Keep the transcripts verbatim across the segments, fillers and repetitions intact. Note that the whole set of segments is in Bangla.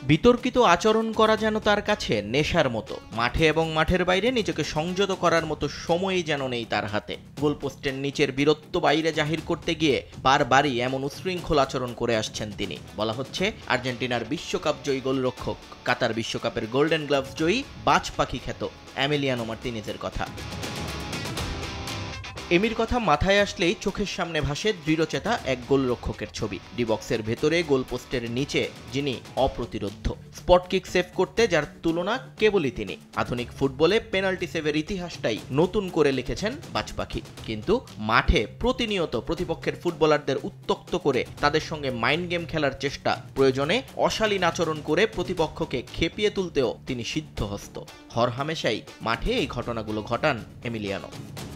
বিতর্কিত আচরণ করা যেন তার কাছে নেশার মতো। মাঠে এবং মাঠের বাইরে নিজেকে সংযত করার মতো সময়ই যেন নেই তার হাতে। গোলপোস্টের নিচের বীরত্ব বাইরে জাহির করতে গিয়ে বারবারই এমন উশৃঙ্খল আচরণ করে আসছেন তিনি। বলা হচ্ছে আর্জেন্টিনার বিশ্বকাপ জয়ী গোলরক্ষক, কাতার বিশ্বকাপের গোল্ডেন গ্লাভস জয়ী বাজ পাখি খ্যাত এমিলিয়ানো মার্তিনেজের কথা। এমির কথা মাথায় আসলেই চোখের সামনে ভাসে দৃঢ়চেতা এক গোলরক্ষকের ছবি। ডি বক্সের ভেতরে গোলপোস্টের নিচে যিনি অপ্রতিরোধ্য, স্পট কিক সেভ করতে যার তুলনা কেবলই তিনি। আধুনিক ফুটবলে পেনাল্টি সেভের ইতিহাসটাই নতুন করে লিখেছেন বাজ পাখি। কিন্তু মাঠে প্রতিনিয়ত প্রতিপক্ষের ফুটবলারদের উত্তক্ত করে তাদের সঙ্গে মাইন্ড গেম খেলার চেষ্টা, প্রয়োজনে অশালীন আচরণ করে প্রতিপক্ষকে খেপিয়ে তুলতেও তিনি সিদ্ধহস্ত। হরহামেশাই মাঠে এই ঘটনাগুলো ঘটান এমিলিয়ানো।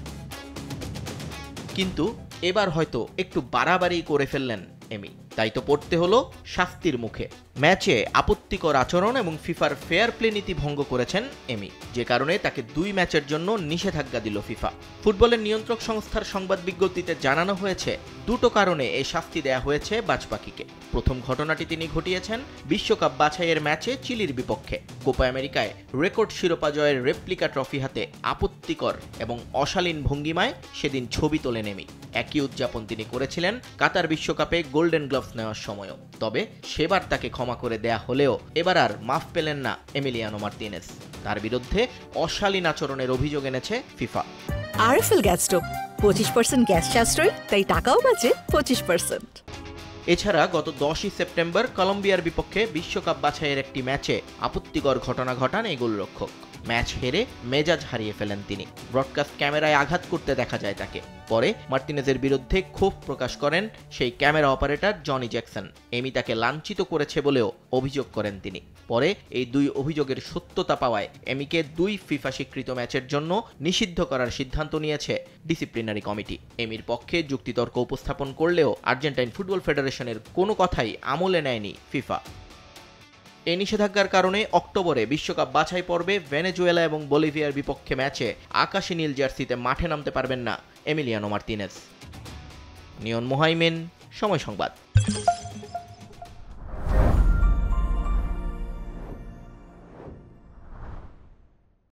কিন্তু এবার হয়তো একটু বাড়াবাড়ি করে ফেললেন এমি, তাই তো পড়তে হলো শাস্তির মুখে। ম্যাচে আপত্তিকর আচরণ এবং ফিফার ফেয়ার প্লে নীতি ভঙ্গ করেছেন এমি, যে কারণে তাকে দুই ম্যাচের জন্য নিষেধাজ্ঞা দিল ফিফা। ফুটবলের নিয়ন্ত্রক সংস্থার সংবাদ বিজ্ঞপ্তিতে জানানো হয়েছে দুটো কারণে এই শাস্তি দেয়া হয়েছে বাজ পাখিকে। প্রথম ঘটনাটি তিনি ঘটিয়েছেন বিশ্বকাপ বাছাইয়ের ম্যাচে চিলির বিপক্ষে। কোপা আমেরিকায় রেকর্ড শিরোপা জয়ের রেপ্লিকা ট্রফি হাতে আপত্তিকর এবং অশালীন ভঙ্গিমায় সেদিন ছবি তোলেন এমি। একই উদযাপন তিনি করেছিলেন কাতার বিশ্বকাপে গোল্ডেন গ্লাভস নেওয়ার সময়ও। তবে সেবার তাকে ক্ষমা করে দেয়া হলেও এবার আর মাফ পেলেন না এমিলিয়ানো মার্তিনেজ। তার বিরুদ্ধে অশালীন আচরণের অভিযোগ এনেছে ফিফা। আরএফএল গ্যাস স্টোভ পঁচিশ পার্সেন্ট গ্যাস সাশ্রয়, তাই টাকাও বাঁচে পঁচিশ পার্সেন্ট। এছাড়া গত দশই সেপ্টেম্বর কলম্বিয়ার বিপক্ষে বিশ্বকাপ বাছাইয়ের একটি ম্যাচে আপত্তিকর ঘটনা ঘটান এই গোলরক্ষক। ম্যাচ হেরে মেজাজ হারিয়ে ফেলেন তিনি। ব্রডকাস্ট ক্যামেরায় আঘাত করতে দেখা যায় তাকে। পরে মার্তিনেজের বিরুদ্ধে ক্ষোভ প্রকাশ করেন সেই camera operator Johnny Jackson. Amy তাকে লাঞ্ছিত করেছে বলেও অভিযোগ করেন তিনি। পরে এই দুই অভিযোগের সত্যতা পাওয়ায় এমিকে দুই ফিফা স্বীকৃত ম্যাচের জন্য নিষিদ্ধ করার সিদ্ধান্ত নিয়েছে ডিসিপ্লিনারি কমিটি। এমির পক্ষে যুক্তিতর্ক উপস্থাপন করলেও আর্জেন্টাইন ফুটবল ফেডারেশনের কোনো কথাই আমলে নেয়নি ফিফা। এই নিষেধাজ্ঞার কারণে অক্টোবরে বিশ্বকাপ বাছাই পর্বে ভেনেজুয়েলা এবং বলিভিয়ার বিপক্ষে ম্যাচে আকাশী নীল জার্সিতে মাঠে নামতে পারবেন না এমিলিয়ানো মার্তিনেজ। নিয়ন মোহাইমেন, সময় সংবাদ।